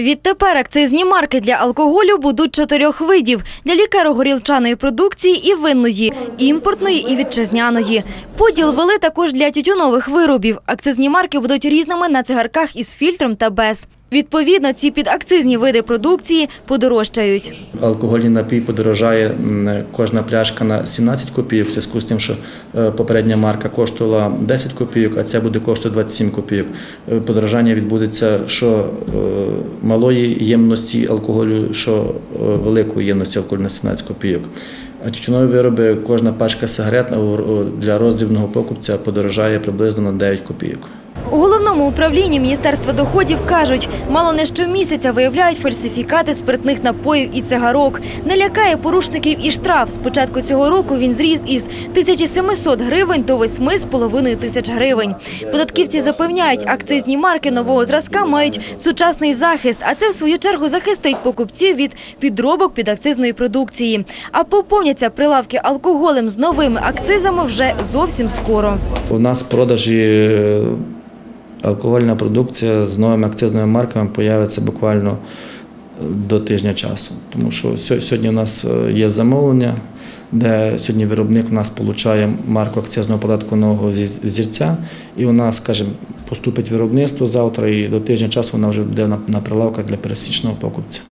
Відтепер акцизні марки для алкоголю будуть 4 видів – для лікеро-горілчаної продукції і винної, імпортної і вітчизняної. Поділ ввели також для тютюнових виробів. Акцизні марки будуть різними на цигарках із фільтром та без. Відповідно, ці підакцизні види продукції подорожчають. Алкогольний напій подорожає кожна пляшка на 17 копійок, в зв'язку з тим, що попередня марка коштувала 10 копійок, а ця буде коштувати 27 копійок. Подорожання відбудеться що малої ємності алкоголю, що великої ємності алкоголю на 17 копійок. А тютюнові вироби, кожна пачка сигарет для роздрібного покупця подорожає приблизно на 9 копійок. У Головному управлінні Міністерства доходів кажуть, мало не щомісяця виявляють фальсифікати спиртних напоїв і цигарок. Не лякає порушників і штраф. З початку цього року він зріс із 1700 гривень до 8,5 тисяч гривень. Податківці запевняють, акцизні марки нового зразка мають сучасний захист, а це в свою чергу захистить покупців від підробок підакцизної продукції. А поповняться прилавки алкоголем з новими акцизами вже зовсім скоро. У нас в продажі алкогольна продукція з новими акцизними марками з'явиться буквально до тижня часу. Тому що сьогодні у нас є замовлення, де сьогодні виробник у нас отримує марку акцизного податку нового зірця, і вона, скажімо, поступить в виробництво завтра, і до тижня часу вона вже буде на прилавках для пересічного покупця.